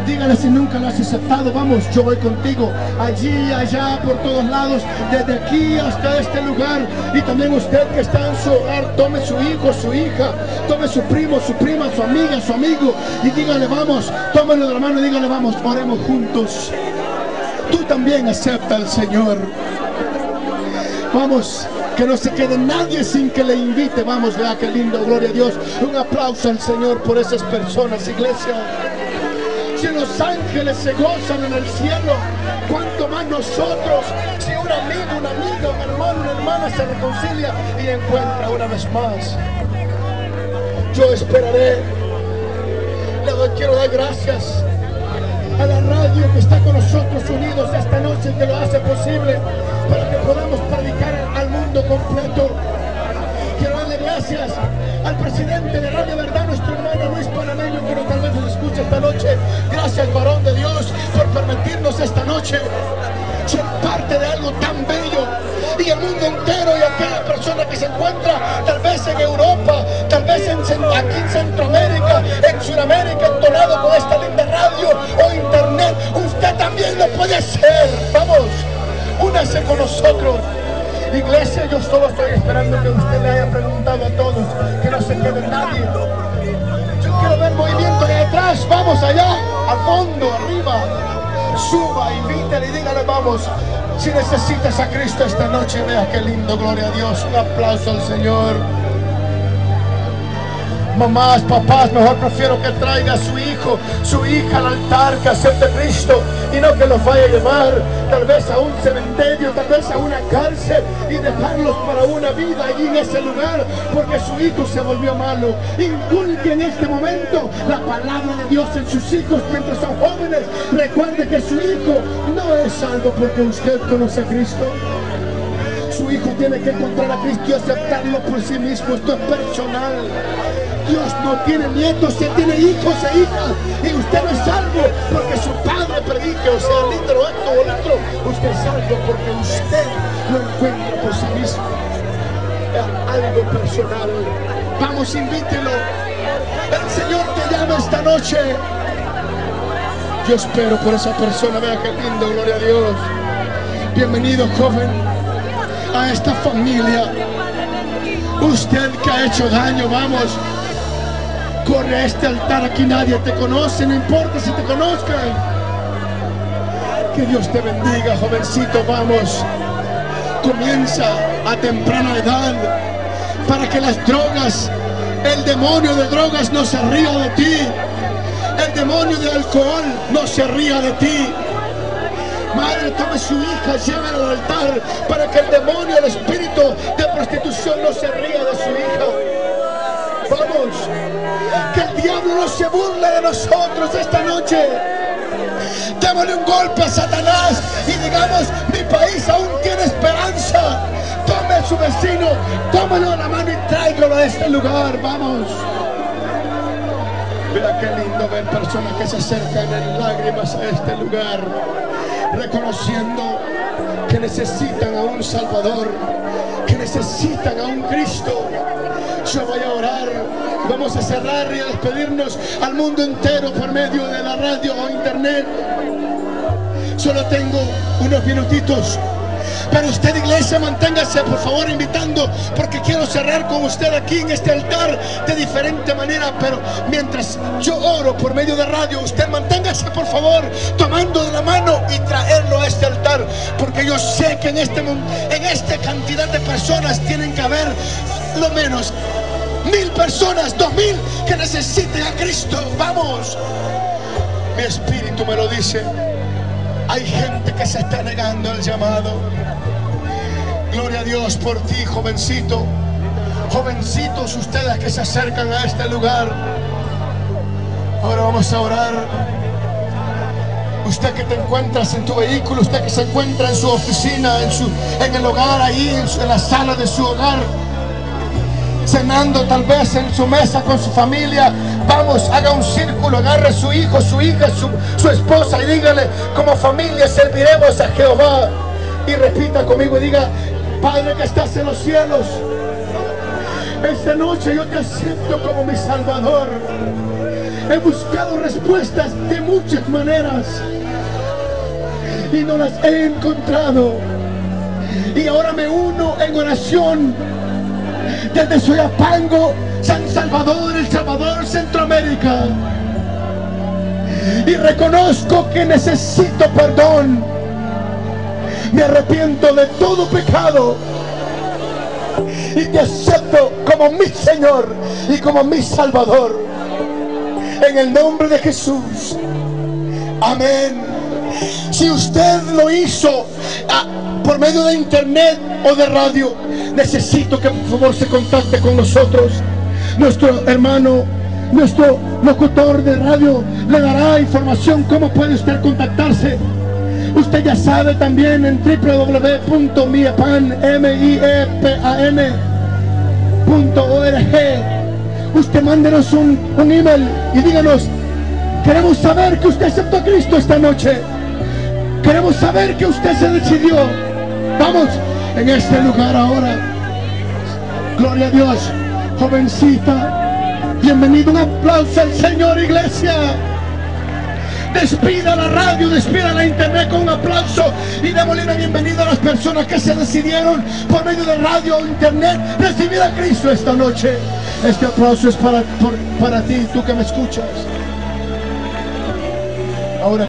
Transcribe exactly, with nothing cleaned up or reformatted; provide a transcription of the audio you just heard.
Dígale si nunca lo has aceptado, vamos, yo voy contigo. Allí, allá, por todos lados, desde aquí hasta este lugar. Y también usted que está en su hogar, tome su hijo, su hija, tome su primo, su prima, su amiga, su amigo, y dígale vamos, tómelo de la mano y dígale vamos, oremos juntos. Tú también acepta al Señor. Vamos, que no se quede nadie sin que le invite. Vamos, vea qué lindo, gloria a Dios. Un aplauso al Señor por esas personas, iglesia. Si los ángeles se gozan en el cielo, cuánto más nosotros. Si un amigo, una amiga, un hermano, una hermana se reconcilia y encuentra una vez más. Yo esperaré. Le doy, quiero dar gracias a la radio que está con nosotros unidos esta noche, que lo hace posible para que podamos predicar al mundo completo. Quiero darle gracias al presidente de Radio Verdad, nuestro hermano Luis Panameño, que no tal vez nos escucha esta noche. Gracias, varón de Dios, por permitirnos esta noche ser parte de algo tan bello. Y el mundo entero, y aquella persona que se encuentra tal vez en Europa, tal vez en, aquí en Centroamérica, en Sudamérica, entonado con esta linda radio o internet, usted también lo puede hacer. Vamos, únase con nosotros. Iglesia, yo solo estoy esperando que usted le haya preguntado a todos, que no se quede nadie. Yo quiero ver movimiento de atrás, vamos allá, al fondo, arriba. Suba, invítale y dígale vamos. Si necesitas a Cristo esta noche, vea qué lindo, gloria a Dios. Un aplauso al Señor. Mamás, papás, mejor prefiero que traiga a su hijo, su hija al altar, que acepte a Cristo y no que los vaya a llevar tal vez a un cementerio, tal vez a una cárcel y dejarlos para una vida allí en ese lugar porque su hijo se volvió malo. Inculque en este momento la palabra de Dios en sus hijos mientras son jóvenes. Recuerde que su hijo no es salvo porque usted conoce a Cristo. Su hijo tiene que encontrar a Cristo y aceptarlo por sí mismo. Esto es personal. Dios no tiene nietos, Él tiene hijos e hijas. Y usted no es salvo porque su padre predique, o sea, litro esto o otro. Usted es salvo porque usted lo encuentra por sí mismo. Es algo personal. Vamos, invítelo. El Señor te llama esta noche. Yo espero por esa persona. Vea qué lindo, gloria a Dios. Bienvenido, joven, a esta familia. Usted que ha hecho daño, vamos, corre a este altar. Aquí nadie te conoce, no importa si te conozcan. Que Dios te bendiga, jovencito, vamos. Comienza a temprana edad para que las drogas, el demonio de drogas no se ría de ti. El demonio de alcohol no se ría de ti. Madre, tome su hija, llévela al altar para que el demonio, el espíritu de prostitución no se ría de su hija. Vamos, que el diablo no se burle de nosotros esta noche. Démosle un golpe a Satanás y digamos, mi país aún tiene esperanza. Tome a su vecino, tómalo de la mano y tráigalo a este lugar. Vamos. Vea qué lindo ver personas que se acercan en lágrimas a este lugar, reconociendo que necesitan a un Salvador, que necesitan a un Cristo. Yo voy a orar, vamos a cerrar y a despedirnos al mundo entero por medio de la radio o internet. Solo tengo unos minutitos. Pero usted, iglesia, manténgase por favor invitando, porque quiero cerrar con usted aquí en este altar de diferente manera. Pero mientras yo oro por medio de radio, usted manténgase por favor tomando de la mano y traerlo a este altar, porque yo sé que en este en esta cantidad de personas tienen que haber lo menos mil personas, dos mil que necesiten a Cristo. Vamos, mi espíritu me lo dice. Hay gente que se está negando al llamado. Gloria a Dios por ti, jovencito. Jovencitos, ustedes que se acercan a este lugar. Ahora vamos a orar. Usted que te encuentras en tu vehículo, usted que se encuentra en su oficina, en, su, en el hogar, ahí en, su, en la sala de su hogar, cenando tal vez en su mesa con su familia. Vamos, haga un círculo, agarre a su hijo, su hija, su, su esposa y dígale, como familia serviremos a Jehová. Y repita conmigo y diga, Padre que estás en los cielos, esta noche yo te acepto como mi Salvador. He buscado respuestas de muchas maneras y no las he encontrado. Y ahora me uno en oración desde Soyapango, San Salvador, El Salvador, Centroamérica. Y reconozco que necesito perdón. Me arrepiento de todo pecado y te acepto como mi Señor y como mi Salvador. En el nombre de Jesús. Amén. Si usted lo hizo ah, por medio de internet o de radio, necesito que por favor se contacte con nosotros. Nuestro hermano, nuestro locutor de radio le dará información cómo puede usted contactarse. Usted ya sabe también en w w w punto miepan punto org. Usted mándenos un, un email y díganos: queremos saber que usted aceptó a Cristo esta noche. Queremos saber que usted se decidió. Vamos en este lugar ahora. Gloria a Dios. Jovencita, bienvenido. Un aplauso al Señor, iglesia. Despida la radio, despida la internet con un aplauso y démosle una bienvenida a las personas que se decidieron por medio de radio o internet recibir a Cristo esta noche. Este aplauso es para, por, para ti, tú que me escuchas. Ahora